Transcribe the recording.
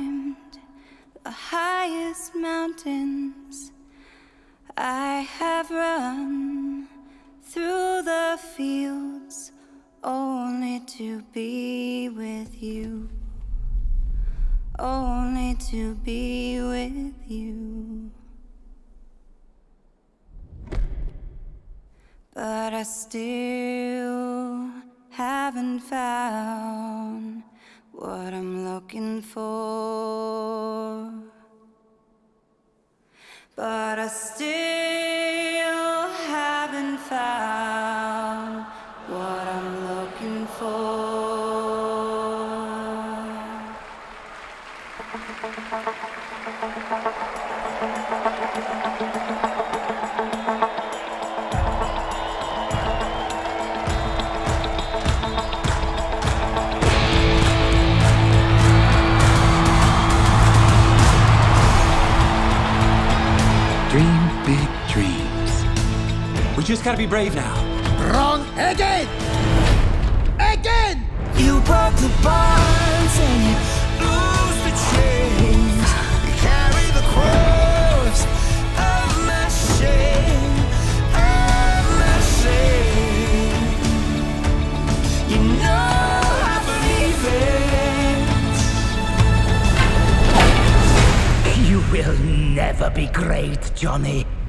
climbed the highest mountains. I have run through the fields only to be with you. Only to be with you. But I still haven't found what I'm looking for. But I still haven't found what I'm looking for. Dream big dreams. We just gotta be brave now. Wrong again! Again! You broke the bonds and you lose the chains. You carry the cross of my shame, of my shame. You know I believe it. You will never be great, Johnny.